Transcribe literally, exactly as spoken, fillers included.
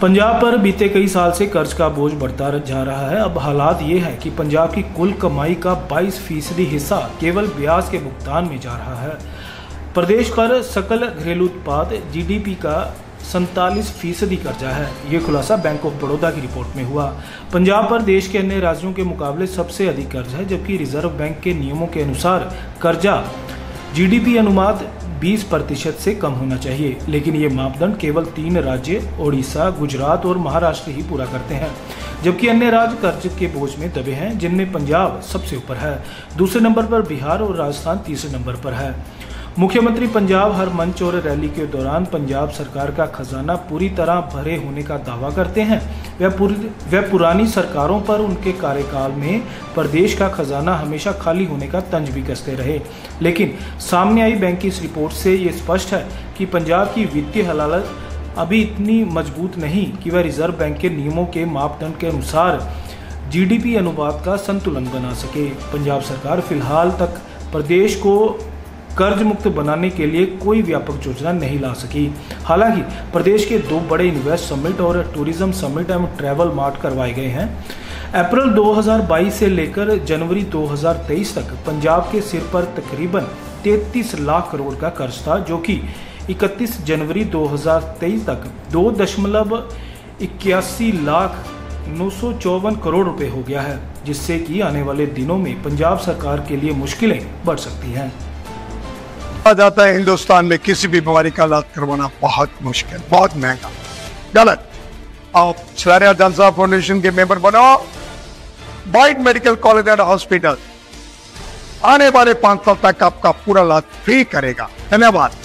पंजाब पर बीते कई साल से कर्ज का बोझ बढ़ता जा रहा है। अब हालात ये है कि पंजाब की कुल कमाई का बाईस फीसदी हिस्सा केवल ब्याज के भुगतान में जा रहा है। प्रदेश पर सकल घरेलू उत्पाद जीडीपी का सैंतालीस फीसदी कर्जा है। ये खुलासा बैंक ऑफ बड़ौदा की रिपोर्ट में हुआ। पंजाब पर देश के अन्य राज्यों के मुकाबले सबसे अधिक कर्ज है, जबकि रिजर्व बैंक के नियमों के अनुसार कर्जा जीडीपी अनुपात बीस प्रतिशत से कम होना चाहिए, लेकिन ये मापदंड केवल तीन राज्य ओडिशा, गुजरात और महाराष्ट्र ही पूरा करते हैं, जबकि अन्य राज्य कर्ज के बोझ में दबे हैं, जिनमें पंजाब सबसे ऊपर है। दूसरे नंबर पर बिहार और राजस्थान तीसरे नंबर पर है। मुख्यमंत्री पंजाब हर मंच और रैली के दौरान पंजाब सरकार का खजाना पूरी तरह भरे होने का दावा करते हैं। वह वह पुरानी सरकारों पर उनके कार्यकाल में प्रदेश का खजाना हमेशा खाली होने का तंज भी कसते रहे, लेकिन सामने आई बैंक की इस रिपोर्ट से ये स्पष्ट है कि पंजाब की वित्तीय हालत अभी इतनी मजबूत नहीं कि वह रिजर्व बैंक के नियमों के मापदंड के अनुसार जीडीपी अनुपात का संतुलन बना सके। पंजाब सरकार फिलहाल तक प्रदेश को कर्ज मुक्त बनाने के लिए कोई व्यापक योजना नहीं ला सकी। हालांकि प्रदेश के दो बड़े इन्वेस्ट समिट और टूरिज्म समिट एवं ट्रैवल मार्ट करवाए गए हैं। अप्रैल दो हज़ार बाईस से लेकर जनवरी दो हज़ार तेईस तक पंजाब के सिर पर तकरीबन तैंतीस लाख करोड़ का कर्ज था, जो कि इकतीस जनवरी दो हज़ार तेईस तक दो दशमलव इक्यासी लाख नौ सौ चौवन करोड़ रुपए हो गया है, जिससे कि आने वाले दिनों में पंजाब सरकार के लिए मुश्किलें बढ़ सकती हैं। कहा जाता है हिंदुस्तान में किसी भी बीमारी का इलाज करवाना बहुत मुश्किल, बहुत महंगा। गलत। आप सरारिया जनसा फाउंडेशन के मेंबर बनो। Byte medical college and hospital आने वाले पांच साल तक आपका पूरा इलाज फ्री करेगा। धन्यवाद।